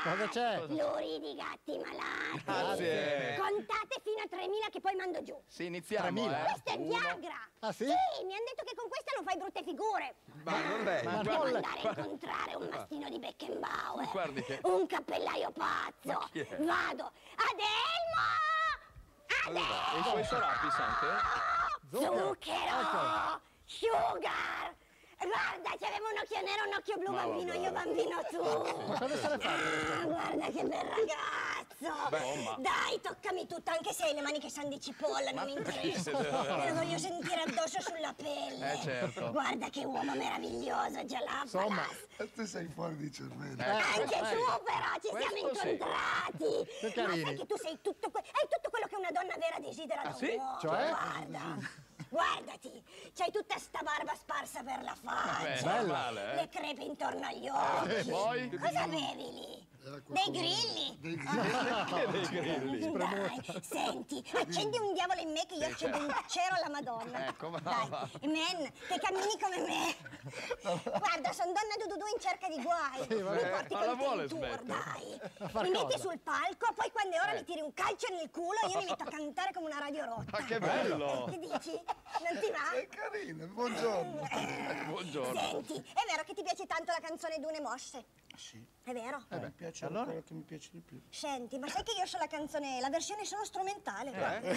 Cosa c'è? Pluri di gatti malati. Grazie. Contate fino a 3.000 che poi mando giù. Sì, iniziamo. 3.000? Questo è Viagra. Ah, sì? Sì, mi hanno detto che con questa non fai brutte figure. Ma non lei. Devo andare a incontrare un mastino di Beckenbauer. Guardi che- Un cappellaio pazzo. chi è? Vado. Adelmo! E i suoi sorapi sente? Zucchero! Sugar! Guarda, c'avevo un occhio nero, un occhio blu, bambino io, bambino tu. Ma cosa se ne fa? Guarda che bel ragazzo. Dai, toccami tutto, anche se hai le mani che sanno di cipolla, non mi interessa. Me lo voglio sentire addosso sulla pelle. Certo. Guarda che uomo meraviglioso, già là. Insomma. Te sei fuori di cervello. Anche tu però, ci siamo questo sì. incontrati. Che Ma carini. sai che tu sei hai tutto quello che una donna vera desidera da un sì? uomo. Cioè? Guarda. Guardati, c'hai tutta sta barba sparsa per la faccia, Bella. le crepe intorno agli occhi. poi? Cosa avevi lì? Dei grilli? Dei Dai, senti, accendi un diavolo in me che io accendo un cero alla Madonna. Ecco, brava. Dai, men, che cammini come me. Guarda, sono donna Dududu in cerca di guai. Mi porti ma la con te vuole in tour, smettere? dai. far Mi metti cosa? sul palco, poi quando è ora mi tiri un calcio nel culo e io mi metto a cantare come una radio rotta. Ma che bello! Che dici? Non ti va? È carino, buongiorno. Buongiorno. Senti, è vero che ti piace tanto la canzone Dune Mosse? Sì, È vero? mi piace quello che mi piace di più. Senti, ma sai che io so la canzone, la versione solo strumentale?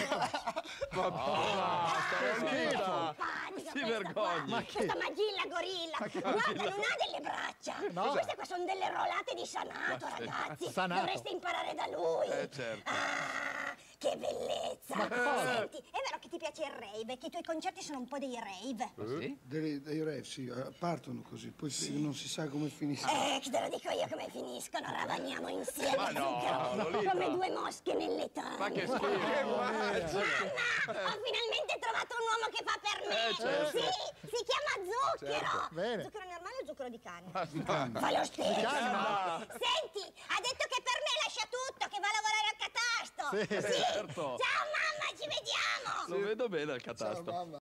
Stavolta Simpatica si questa vergogni. qua. Questa Magilla gorilla. Guarda, non ha delle braccia. No. Queste qua sono delle rolate di Sanato, ragazzi. Sanato. Dovreste imparare da lui. Certo. Ah, che bellezza. Ma cosa? Senti, è vero che ti piace il rave, che i tuoi concerti sono un po' dei rave. Sì? Dei rave, sì, partono così, poi non si sa come finisce. Te lo dico io come finiscono, ravaniamo insieme, Ma no, zucchero, Lolita. come due mosche nelle tane. Ma che schifo! Mamma, ho finalmente trovato un uomo che fa per me. certo. Sì, si chiama Zucchero. Bene. Zucchero normale o zucchero di cane? Canna. Fa lo stesso. canna. Senti, ha detto che per me lascia tutto, che va a lavorare al catasto. Sì. Sì. Certo. Ciao mamma, ci vediamo. Lo vedo bene al catasto. Mamma.